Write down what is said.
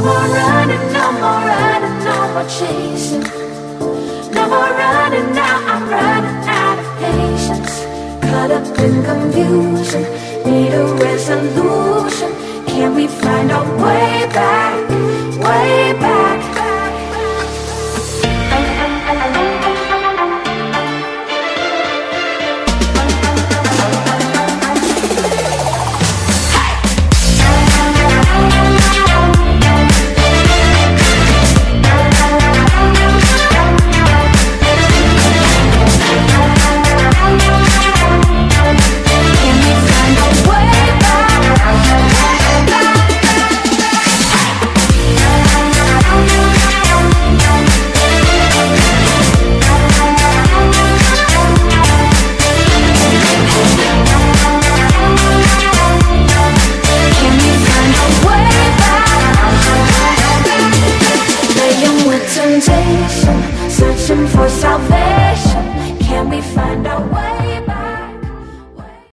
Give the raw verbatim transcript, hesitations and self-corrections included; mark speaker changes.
Speaker 1: more running, no more running, no more chasing. No more running now, I'm running out of patience. Caught up in confusion, need a resolution. Can we find our way back, way back? Searching for salvation, can we find out?